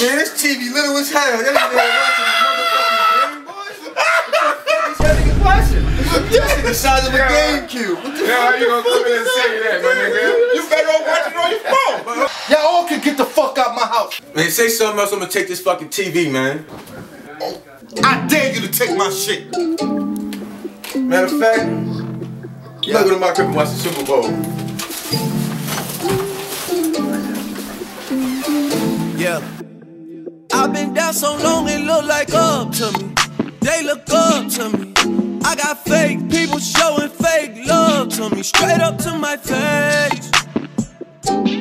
Man, this TV little as hell. That nigga watching a motherfucking game, boy. What the fuck is that nigga watching? This shit the size of a GameCube. What the fuck? How you gonna come in and say that, my nigga? You better off watching on your phone. Y'all all can get the fuck out my house. Man, say something else, I'm gonna take this fucking TV, man. Oh, I dare you to take my shit. Matter of fact, you gotta go to my crib and watch the Super Bowl. Yeah. I've been down so long it look like up to me. They look up to me. I got fake people showing fake love to me. Straight up to my face.